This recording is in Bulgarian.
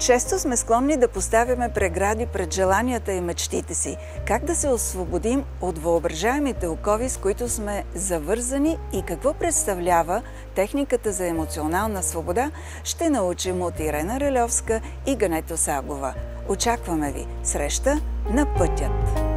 Често сме склонни да поставяме прегради пред желанията и мечтите си. Как да се освободим от въображаемите окови, с които сме завързани, и какво представлява техниката за емоционална свобода, ще научим от Ирена Релевска и Гането Сагова. Очакваме ви! Среща на пътят!